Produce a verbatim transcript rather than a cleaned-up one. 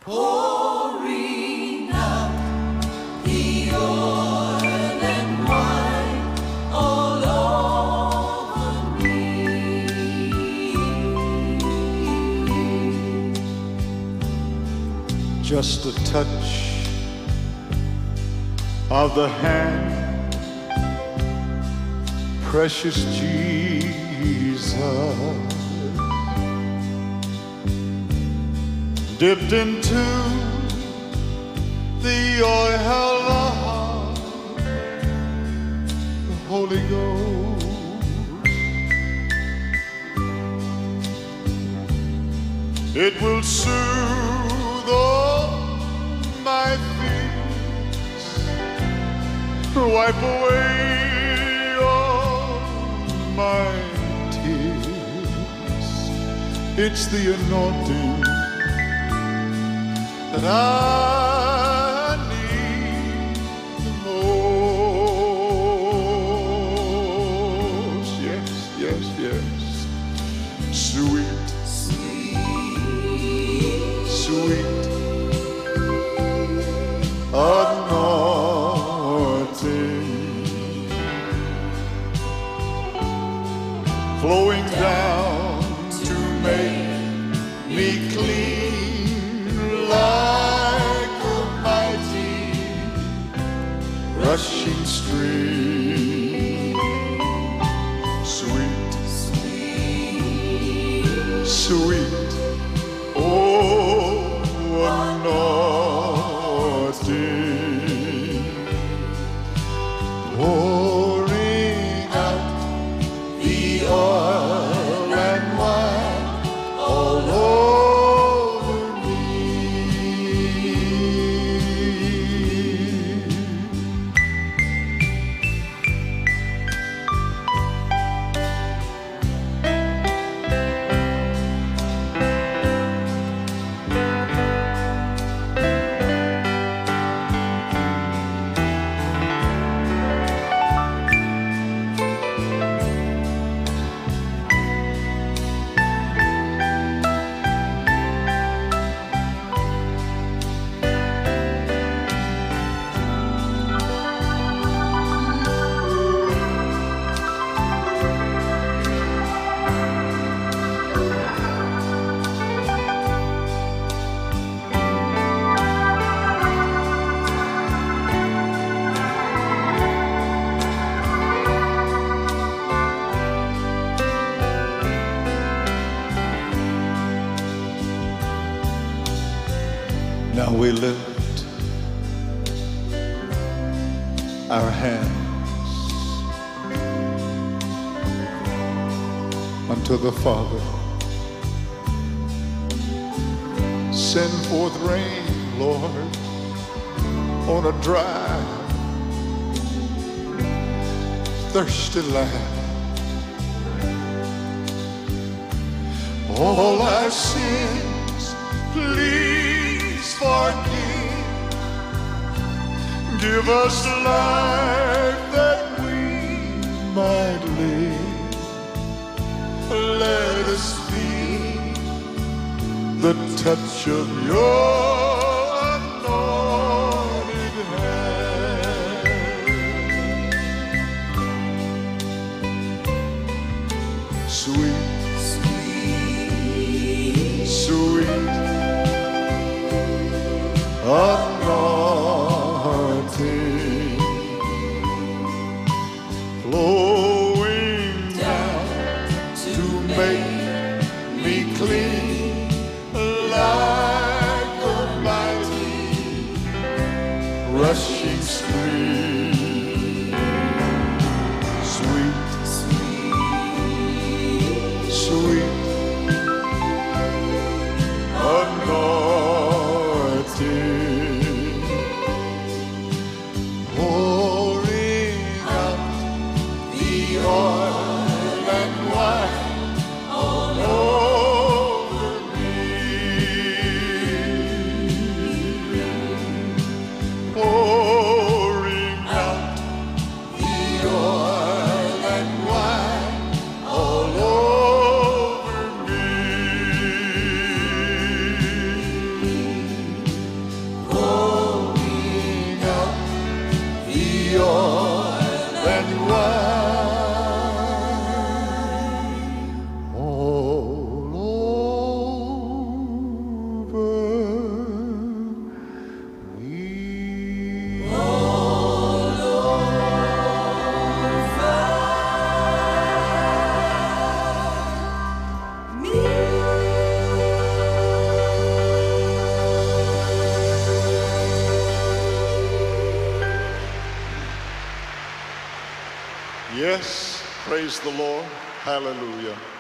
pouring out the oil and wine all over me. Just a touch of the hand, precious Jesus, dipped into the oil of the Holy Ghost. It will soothe all my fears, wipe away all my tears. It's the anointing that I need the most. Yes, yes, yes. Sweet, sweet, sweet anointing flowing down to make me clean like a mighty rushing stream. Sweet, sweet, sweet, oh, anointing, pouring out the oil and wine all over me. Now we lift our hands unto the Father. Send forth rain, Lord, on a dry, thirsty land. All our sins, please forgive. Give us life that we might live. Let us feel the touch of your anointed hand. Sweet, sweet anointing flowing down to make me clean like a mighty rushing stream. Sweet, sweet anointing pouring out the oil and wine all over me. Pouring Yes, praise the Lord. Hallelujah.